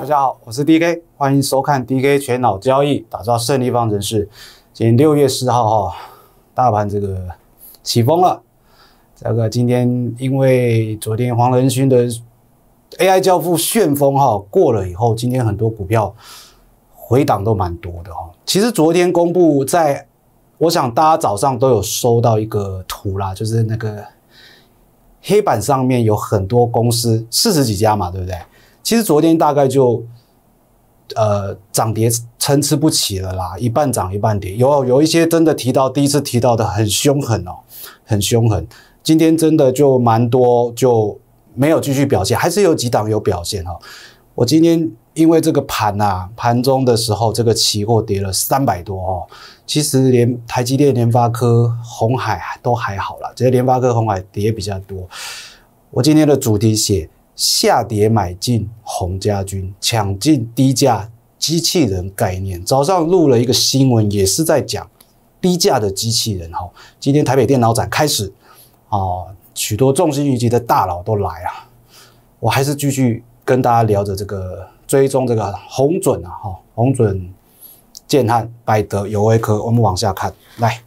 大家好，我是 DK， 欢迎收看 DK 全脑交易，打造胜利方程式。今天6月10号大盘这个起风了。这个今天因为昨天黄仁勋的 AI 教父旋风过了以后，今天很多股票回档都蛮多的其实昨天公布我想大家早上都有收到一个图啦，就是那个黑板上面有很多公司40几家嘛，对不对？其实昨天大概就涨跌参差不齐了啦，一半涨一半跌，有一些真的第一次提到的很凶狠很凶狠。今天真的就蛮多就没有继续表现，还是有几档有表现我今天因为这个盘中的时候，这个期货跌了300多其实连台积电、联发科、鸿海都还好啦，只是联发科、鸿海跌比较多。我今天的主题写下跌买进鸿家军，抢进低价机器人概念。早上录了一个新闻，也是在讲低价的机器人今天台北电脑展开始许多众星云集的大佬都来啊。我还是继续跟大家聊着这个追踪这个鸿准鸿准、建汉、百德、友威科，我们往下看来。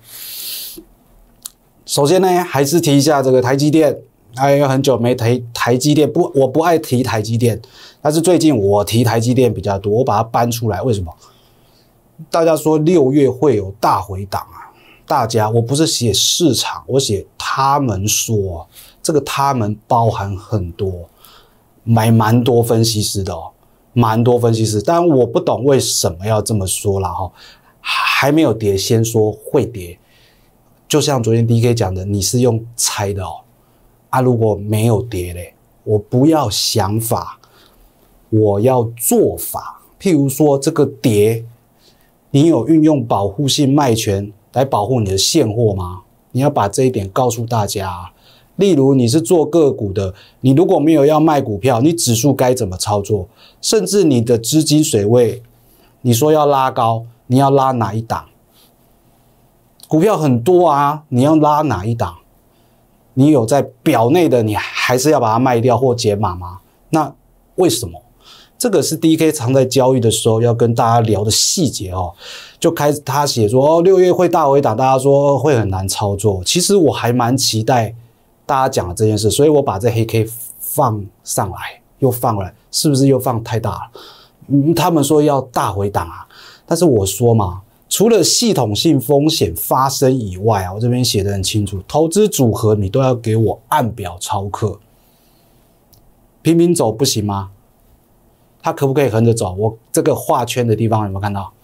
首先呢，还是提一下这个台积电。有很久没提台积电，我不爱提台积电，但是最近我提台积电比较多，我把它搬出来。为什么？大家说6月会有大回档我不是写市场，我写他们说，这个他们包含很多，蛮多分析师的蛮多分析师，但我不懂为什么要这么说啦还没有跌，先说会跌，就像昨天 DK 讲的，你是用猜的如果没有跌嘞，我不要想法，我要做法。譬如说这个跌，你有运用保护性卖权来保护你的现货吗？你要把这一点告诉大家例如你是做个股的，你如果没有要卖股票，你指数该怎么操作？甚至你的资金水位，你说要拉高，你要拉哪一档？股票很多你要拉哪一档？你有在表内的，你还是要把它卖掉或减码吗？那为什么？这个是 DK 常在交易的时候要跟大家聊的细节就开始他写说6月会大回档，大家说会很难操作。其实我还蛮期待大家讲的这件事，所以我把这黑 K 放上来，又放了，是不是又放太大了？他们说要大回档但是我说嘛。除了系统性风险发生以外我这边写得很清楚，投资组合你都要给我按表操课，平平走不行吗？它可不可以横着走？我这个画圈的地方有没有看到？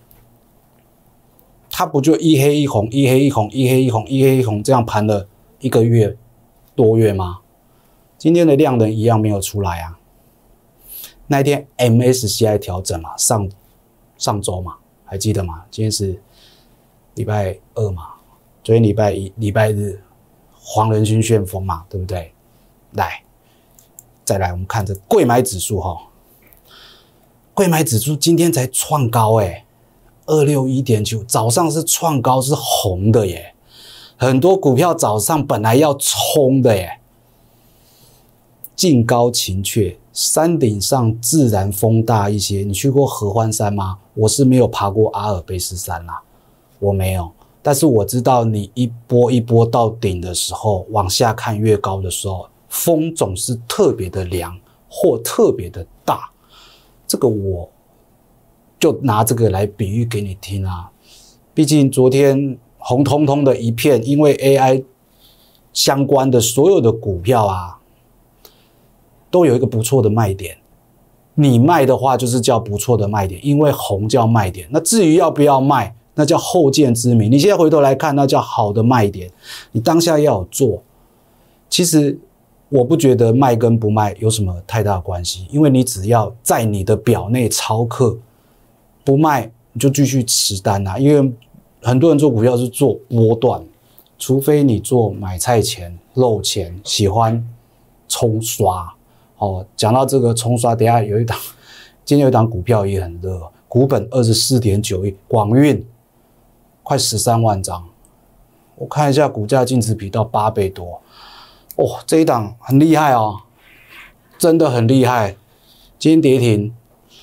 它不就一黑一红，一黑一红，一黑一红，一黑一红这样盘了1个月多月吗？今天的量能一样没有出来那一天 MSCI 调整嘛，上周嘛。还记得吗？今天是礼拜2嘛，昨天礼拜1、礼拜日，黄仁勋旋风嘛，对不对？再来，我们看这贵买指数贵买指数今天才创高261.9，早上是创高是红的耶，很多股票早上本来要冲的耶，近高情却。山顶上自然风大一些，你去过合欢山吗？我是没有爬过阿尔卑斯山我没有，但是我知道你一波一波到顶的时候，往下看越高的时候，风总是特别的凉或特别的大，这个我就拿这个来比喻给你听毕竟昨天红彤彤的一片，因为 AI 相关的所有的股票都有一个不错的卖点，你卖的话就是叫不错的卖点，因为红叫卖点。那至于要不要卖，那叫后见之明。你现在回头来看，那叫好的卖点，你当下要有做。其实我不觉得卖跟不卖有什么太大关系，因为你只要在你的表内操课，不卖你就继续持单因为很多人做股票是做波段，除非你做买菜钱、肉钱，喜欢冲刷。讲到这个冲刷，等一下今天有一档股票也很热，股本24.9亿，广运快13万张，我看一下股价净值比到8倍多，这一档很厉害真的很厉害，今天跌停，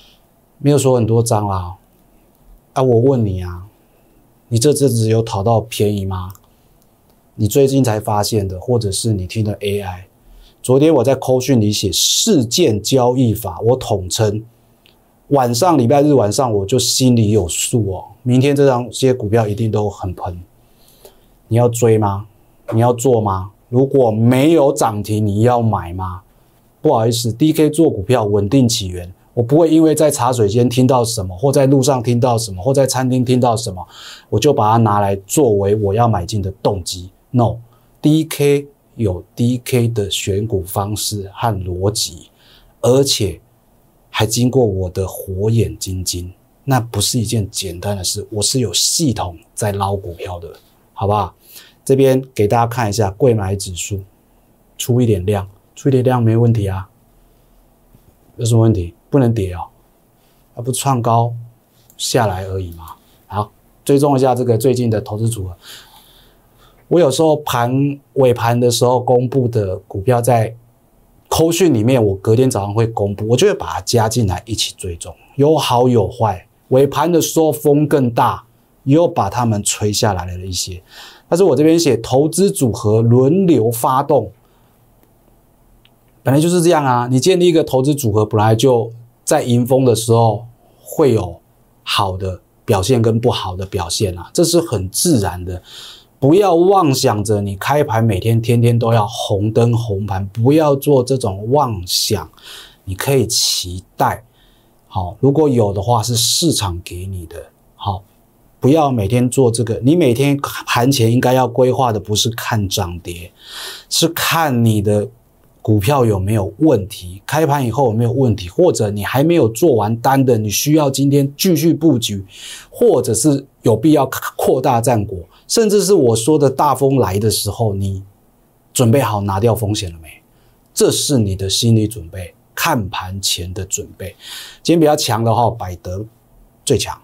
没有说很多张啦。我问你啊，你这阵子有讨到便宜吗？你最近才发现的，或者是你听的 AI？ 昨天我在扣讯里写事件交易法，我统称。晚上礼拜日晚上我就心里有数哦，明天这些股票一定都很喷。你要追吗？你要做吗？如果没有涨停，你要买吗？不好意思 ，DK 做股票稳定起源，我不会因为在茶水间听到什么，或在路上听到什么，或在餐厅听到什么，我就把它拿来作为我要买进的动机。No，DK 有 DK 的选股方式和逻辑，而且还经过我的火眼金睛，那不是一件简单的事，我是有系统在捞股票的，好不好？这边给大家看一下贵买指数，出一点量没问题啊，有什么问题？不能跌哦，不创高下来而已嘛。好，追踪一下这个最近的投资组合。我有时候尾盘的时候公布的股票在扣讯里面，我隔天早上会公布，我就会把它加进来一起追踪，有好有坏。尾盘的时候风更大，又把它们吹下来了一些。但是我这边写投资组合轮流发动，本来就是这样啊。你建立一个投资组合，本来就在迎风的时候会有好的表现跟不好的表现啊，这是很自然的。不要妄想着你开盘每天天天都要红灯红盘，不要做这种妄想。你可以期待，好，如果有的话是市场给你的，好，不要每天做这个。你每天盘前应该要规划的不是看涨跌，是看你的股票有没有问题，开盘以后有没有问题，或者你还没有做完单的，你需要今天继续布局，或者是有必要扩大战果，甚至是我说的大风来的时候，你准备好拿掉风险了没？这是你的心理准备，看盘前的准备。今天比较强的话，百德最强，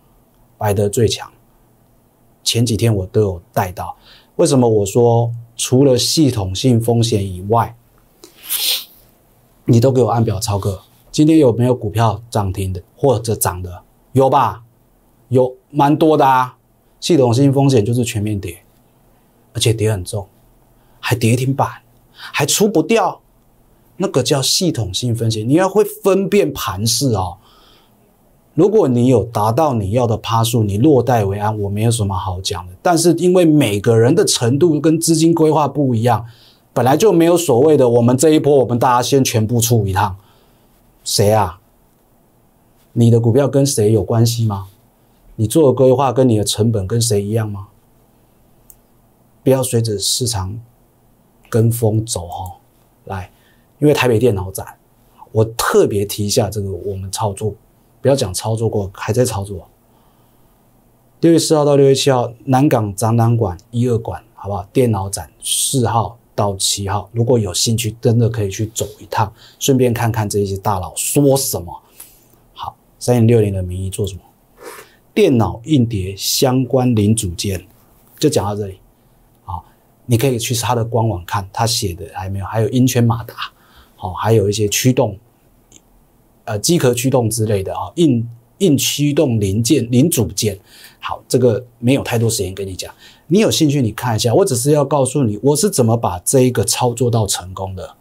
前几天我都有带到。为什么我说除了系统性风险以外，你都给我按表操课？今天有没有股票涨停的或者涨的？有吧？有蛮多的啊。系统性风险就是全面跌，而且跌很重，还跌停板，还出不掉，那个叫系统性风险。你要会分辨盘势哦。如果你有达到你要的趴数，你落袋为安，我没有什么好讲的。但是因为每个人的程度跟资金规划不一样，本来就没有所谓的我们这一波我们大家先全部出一趟。谁啊？你的股票跟谁有关系吗？你做的规划跟你的成本跟谁一样吗？不要随着市场跟风走哦。来，因为台北电脑展，我特别提一下这个我们操作，不要讲操作过，还在操作。6月4号到6月7号，南港展览馆1、2馆，好不好？电脑展4号到7号，如果有兴趣，真的可以去走一趟，顺便看看这些大佬说什么。好，3060的名义做什么？电脑硬碟相关零组件，就讲到这里。好，你可以去他的官网看，他写的还没有，还有鹰圈马达，好，还有一些驱动，机壳驱动之类的啊，硬驱动零组件。好，这个没有太多时间跟你讲，你有兴趣你看一下。我只是要告诉你，我是怎么把这一个操作到成功的。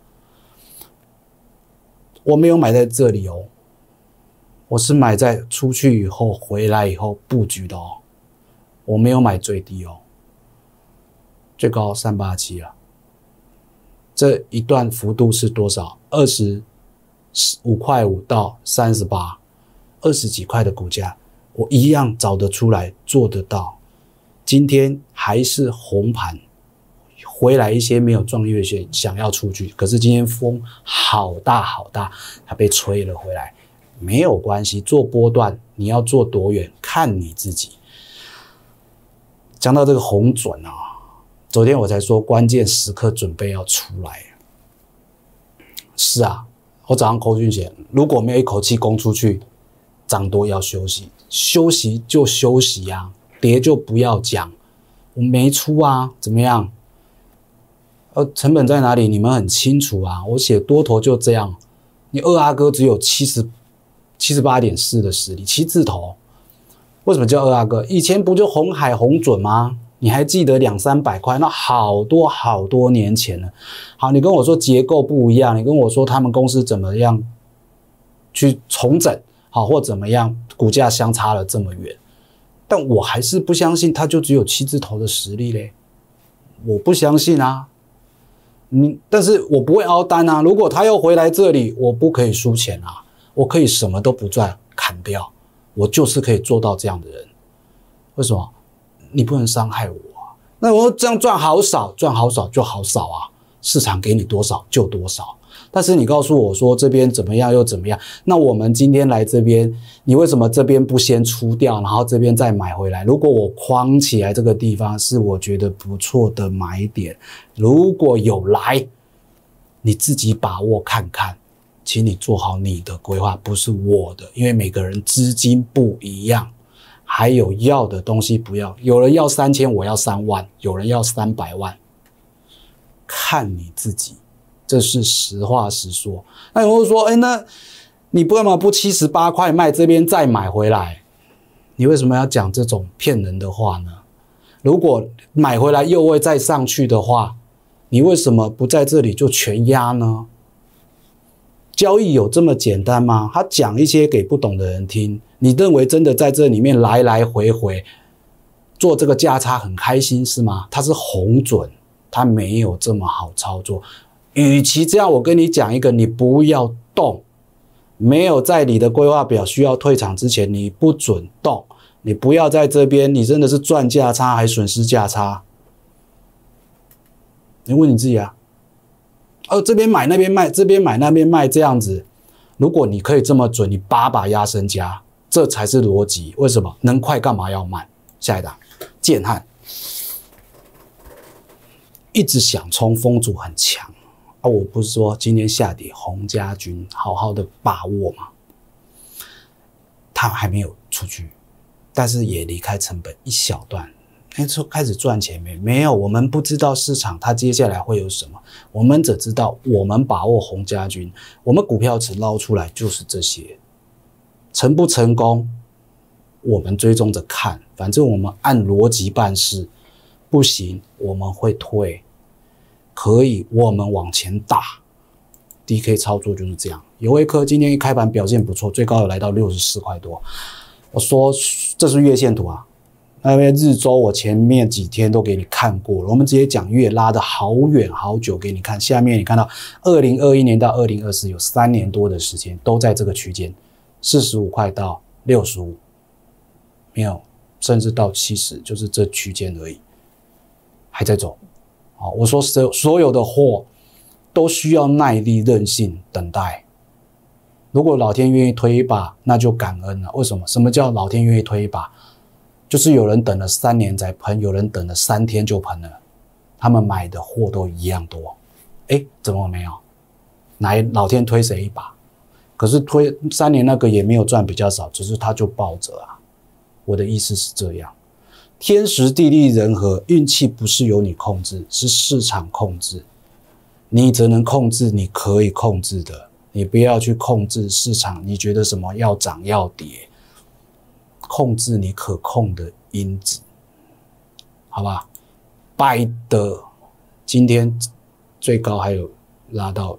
我没有买在这里哦。我是买在出去以后回来以后布局的哦，我没有买最低哦，最高387了。这一段幅度是多少？25.5块到38， 20几块的股价，我一样找得出来，做得到。今天还是红盘，回来一些没有撞月线想要出去，可是今天风好大好大，它被吹了回来。没有关系，做波段你要做多远看你自己。讲到这个红准啊，昨天我才说关键时刻准备要出来。是啊，我早上扣讯写，如果没有一口气攻出去，涨多要休息，休息就休息啊，跌就不要讲。我没出啊，怎么样？成本在哪里？你们很清楚啊。我写多头就这样，你2阿哥只有70 78.4的实力，7字头。为什么叫二阿哥？以前不就鸿海鸿准吗？你还记得200-300块？那好多年前了。好，你跟我说结构不一样，你跟我说他们公司怎么样去重整，好或怎么样，股价相差了这么远，但我还是不相信他就只有7字头的实力嘞，我不相信啊。但是我不会凹单啊。如果他又回来这里，我不可以输钱啊，我可以什么都不赚，砍掉，我就是可以做到这样的人。为什么？你不能伤害我啊。那我这样赚好少，赚好少就好少啊，市场给你多少就多少。但是你告诉我说这边怎么样又怎么样，那我们今天来这边，你为什么这边不先出掉，然后这边再买回来？如果我框起来这个地方是我觉得不错的买点，如果有来，你自己把握看看，请你做好你的规划，不是我的，因为每个人资金不一样，还有要的东西不要，有人要3000，我要3万，有人要300万，看你自己。这是实话实说。那有人说，那你为什么不78块卖，这边再买回来？你为什么要讲这种骗人的话呢？如果买回来又会再上去的话，你为什么不在这里就全压呢？交易有这么简单吗？他讲一些给不懂的人听，你认为真的在这里面来来回回做这个价差很开心是吗？他是红准，他没有这么好操作。与其这样，我跟你讲一个，你不要动，没有在你的规划表需要退场之前，你不准动，你不要在这边，你真的是赚价差还损失价差？你问你自己啊，这边买那边卖，这边买那边卖，这样子，如果你可以这么准，你8把压身家，这才是逻辑。为什么？能快干嘛要慢？下一档，建汉，一直想冲，风阻很强。我不是说今天下跌，洪家军好好的把握嘛，他还没有出去，但是也离开成本一小段，开始赚钱没有？我们不知道市场它接下来会有什么，我们只知道我们把握洪家军，我们股票池捞出来就是这些，成不成功我们追踪着看，反正我们按逻辑办事，不行我们会退。可以，我们往前打 ，DK 操作就是这样。友威科今天一开盘表现不错，最高有来到64块多。我说这是月线图啊，那边日周我前面几天都给你看过了，我们直接讲月拉的好远好久给你看。下面你看到2021年到2024有3年多的时间都在这个区间，45块到65，没有，甚至到70，就是这区间而已，还在走。我说所有的货都需要耐力、韧性、等待。如果老天愿意推一把，那就感恩了。为什么？什么叫老天愿意推一把？就是有人等了3年才喷，有人等了3天就喷了，他们买的货都一样多。怎么没有？老天推谁一把？可是推3年那个也没有赚比较少，只是他就抱着啊。我的意思是这样。天时地利人和，运气不是由你控制，是市场控制。你只能控制你可以控制的，你不要去控制市场。你觉得什么要涨要跌，控制你可控的因子，好吧？拜的今天最高还有拉到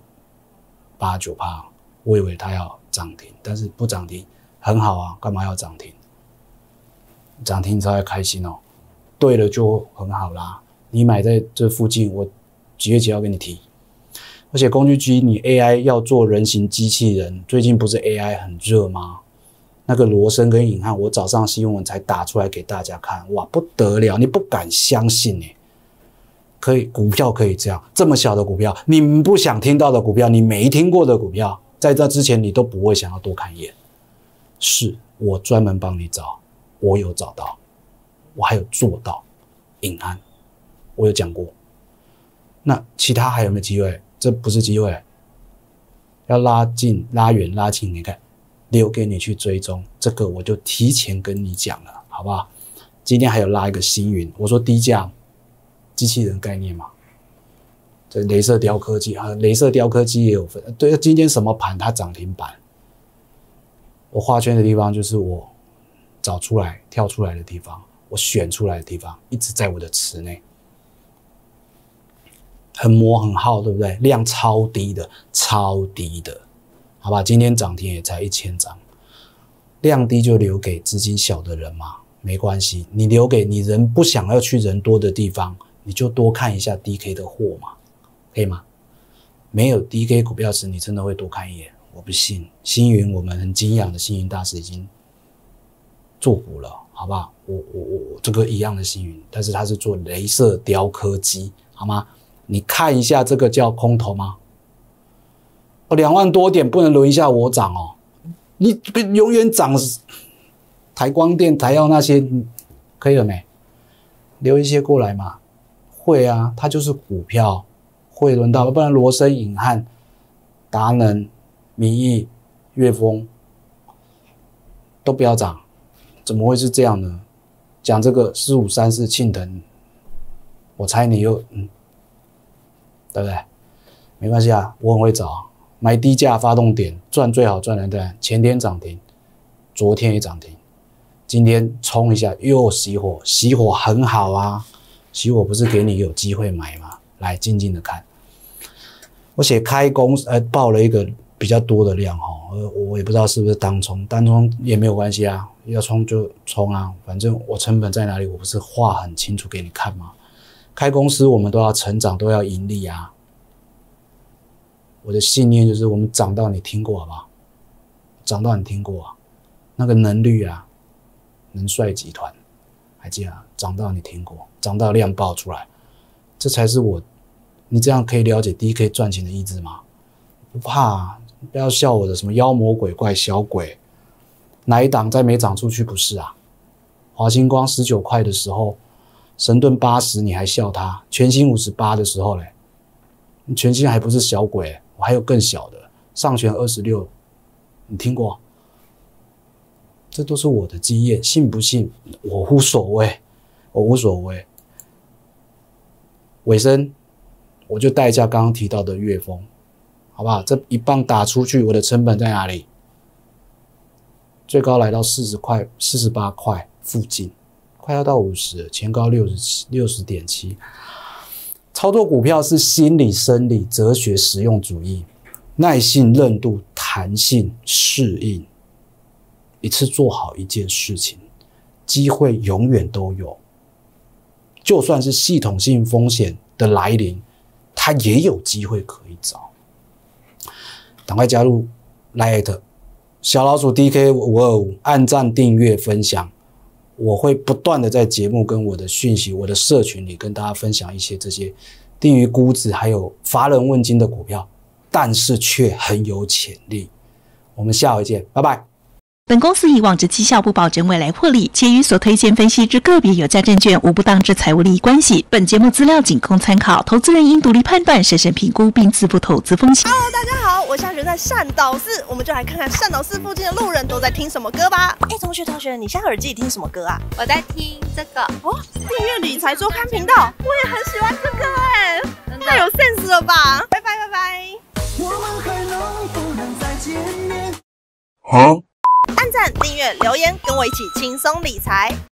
8-9%，我以为它要涨停，但是不涨停很好啊，干嘛要涨停？涨停才会开心哦，对了就很好啦。你买在这附近，我几月几号给你提。而且工具机你 AI 要做人形机器人，最近不是 AI 很热吗？那个罗森跟颖汉，我早上新闻才打出来给大家看，哇不得了，你不敢相信可以股票可以这样，这么小的股票，你们不想听到的股票，你没听过的股票，在这之前你都不会想要多看一眼。是我专门帮你找。我有找到，我还有做到，隐安，我有讲过。那其他还有没有机会？这不是机会，要拉近、拉远、拉近，你看，留给你去追踪。这个我就提前跟你讲了，好不好？今天还有拉一个星云，我说低价机器人概念嘛，这雷射雕科技啊，雷射雕科技也有分。对，今天什么盘它涨停板？ 我画圈的地方就是我找出来、跳出来的地方，我选出来的地方，一直在我的池内，很磨很耗，对不对？量超低的，超低的，好吧？今天涨停也才1000张，量低就留给资金小的人嘛，没关系，你留给你人不想要去人多的地方，你就多看一下 DK 的货嘛，可以吗？没有 DK 股票时，你真的会多看一眼。我不信，星云我们很敬仰的星云大师已经做股了，好不好？我这个一样的星云，但是他是做雷射雕刻机，好吗？你看一下这个叫空头吗？2万多点不能轮一下我涨哦，你永远涨台光电、台药那些可以了没？留一些过来嘛。会啊，它就是股票，会轮到，不然罗森、隐汉、达能、民意、粤丰都不要涨，怎么会是这样呢？讲这个4534庆腾，我猜你又对不对？没关系啊，我很会找，买低价发动点赚最好赚的对，前天涨停，昨天也涨停，今天冲一下又熄火，熄火很好啊，熄火不是给你有机会买吗？来静静的看，我写开工报了一个比较多的量我也不知道是不是单冲也没有关系啊，要冲就冲啊，反正我成本在哪里，我不是画很清楚给你看吗？开公司我们都要成长，都要盈利啊。我的信念就是我们涨到你听过好不好？涨到你听过啊，那个能率啊，能帅集团还记得啊？涨到你听过，涨到量爆出来，这才是你这样可以了解DK赚钱的意志吗？不怕啊，不要笑我的什么妖魔鬼怪小鬼，哪一档再没涨出去不是啊？华星光19块的时候，神盾80你还笑他，全新58的时候嘞，全新还不是小鬼，我还有更小的上权26，你听过？这都是我的经验，信不信我无所谓，我无所谓。尾声我就带一下刚刚提到的粤丰，好不好？这一棒打出去，我的成本在哪里？最高来到40块、48块附近，快要到50了，前高60.7。操作股票是心理、生理、哲学、实用主义，耐性、韧度、弹性、适应，一次做好一件事情，机会永远都有。就算是系统性风险的来临，它也有机会可以找。赶快加入 LINE 小老鼠 DK525，按赞、订阅、分享。我会不断的在节目跟我的讯息、我的社群里跟大家分享一些这些低于估值还有乏人问津的股票，但是却很有潜力。我们下回见，拜拜。 本公司以往之绩效不保证未来获利，且与所推荐分析之个别有价证券无不当之财务利益关系。本节目资料仅供参考，投资人应独立判断、审慎评估并自负投资风险。 Hello， 大家好，我现在人在善导寺，我们就来看看善导寺附近的路人都在听什么歌吧。同学，你现在耳机里听什么歌啊？ 我在听这个哦，订阅理财周刊频道，我也很喜欢这个太有 sense 了吧！拜拜。我们还能不能再见面？按赞、订阅、留言，跟我一起轻松理财。